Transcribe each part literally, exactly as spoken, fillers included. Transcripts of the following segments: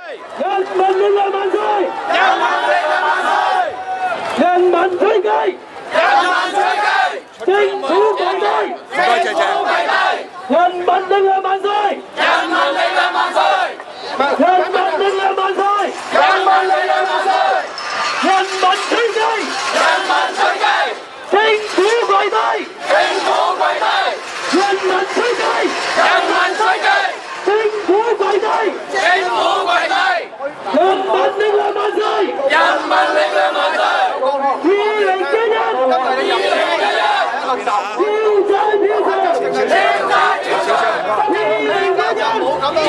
人民力量萬歲！ 人民力量萬歲！ 人民吹雞！ 人民吹雞！ 政府跪低！ 政府跪低！ 人民力量萬歲！ 人民力量萬歲！ 人民力量萬歲！ 人民力量萬歲！ 人民吹雞！ 人民吹雞！ 政府跪低！ 政府跪低！ 人民吹雞！ 人民吹雞！ 政府跪低！ 政府跪低！ 人民力量萬歲！ 人民力量萬歲！ 二零一一， 二零一一， 票債票償， 票債票償， 二零一一，票債票償，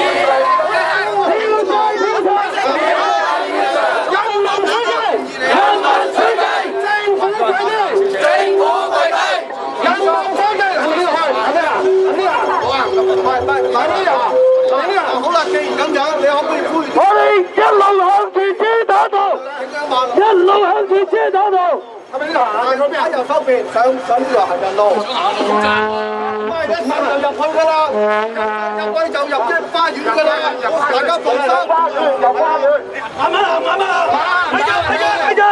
人民吹雞， 人民吹雞， 政府跪低， 政府跪低， 人民吹雞，行呢度去，行呢啊，行呢啊，好啊，唔係唔係，行呢啊，行呢啊，好啦，既然咁樣，你可唔可以呼籲？我哋一路向住車打道，一路向住車打道。係咪呢度行？嗰邊喺右手邊，上上呢度行人路。想行路咋？唔係，一入就入去㗎啦，入去就入即係花園㗎啦。大家放心。花園入花園。慢慢行，慢慢行。睇住，睇住，睇住。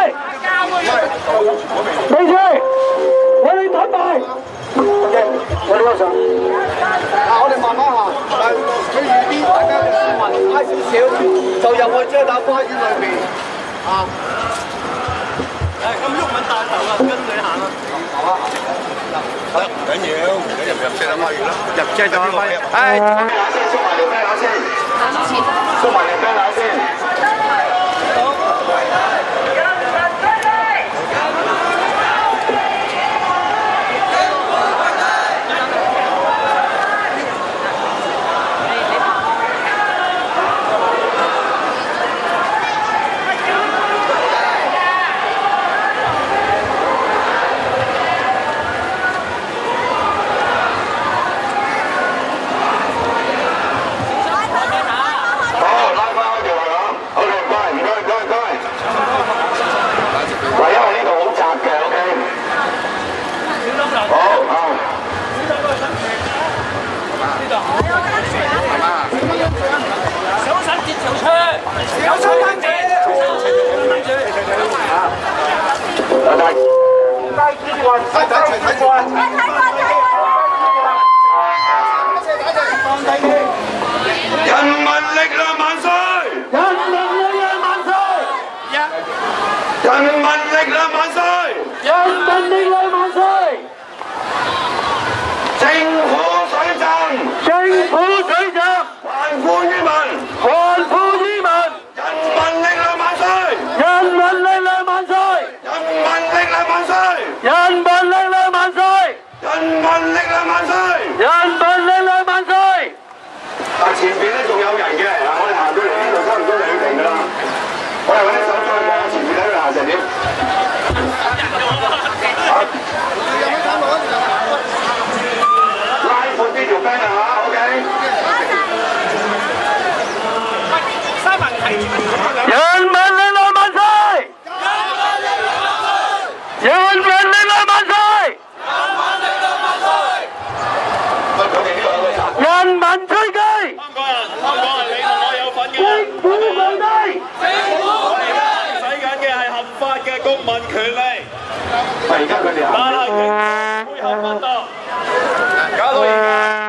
睇住，我哋準備。我哋上。啊，我哋慢慢行。誒，佢預啲大家嘅市民拉少少，就入去遮打花園裏邊。啊。誒咁鬱敏帶頭啊，跟你行啊！好啊，得唔緊要，唔緊要入遮打花園啦，入遮打花園。誒，送埋條啤乸先，送埋條啤乸先。人民力量萬歲！人民力量萬歲！人民力量萬歲！人民力量萬歲！政府水浸！政府水浸！還富於民！還富於民！人民力量萬歲！人民力量萬歲！人民力量萬歲！人民力量萬歲！人民力量萬歲！人民力量萬歲！啊，前邊咧仲有人嘅，嗱，我哋行到嚟呢度差唔多兩停㗎啦。我哋揾啲手再望下前邊睇佢行成點。拉闊啲條 band 啊嚇 ，OK。三文提人民力量萬歲！人民力量萬歲！人民吹雞！香港人，香港人，你同我有份嘅。政府跪低！政府跪低！使緊嘅係合法嘅公民權利。係而家佢哋行。但係佢背後不當，搞到而家。